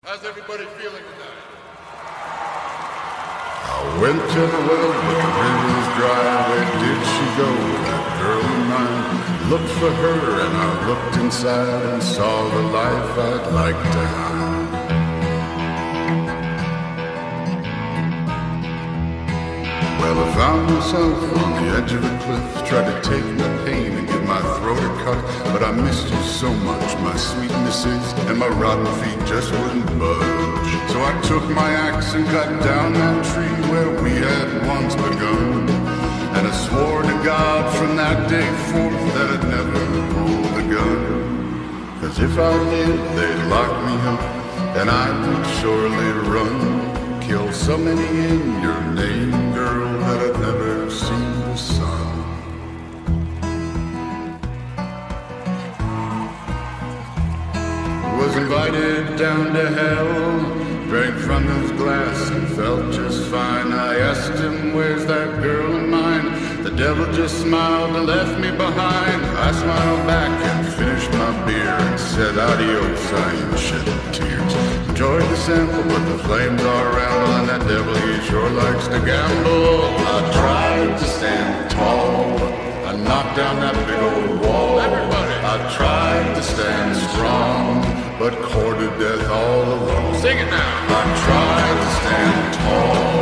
How's everybody feeling tonight? I went to the well, but the river was dry. Where did she go, that girl of mine? Looked for her, and I looked inside and saw the life I'd like to hide. Well, I found myself on the edge of a cliff, tried to take my pain and get my throat a cut, but I missed you so much, my sweet missus, and my rotten feet just wouldn't budge. So I took my axe and cut down that tree where we had once begun, and I swore to God from that day forth that I'd never hold a gun. 'Cause if I did, they'd lock me up, and I would surely run, kill so many in your name, girl, that I'd never see the sun. Was invited down to hell, drank from his glass and felt just fine. I asked him, where's that girl of mine? The devil just smiled and left me behind. I smiled back and finished my beer and said adios, I ain't shedding tears. Enjoyed the sample, but the flames are ramble, and that devil, he sure likes to gamble. I tried to stand tall, I knocked down that big old wall. Everybody! I tried to stand strong, but courted death all alone. Sing it now! I tried to stand tall,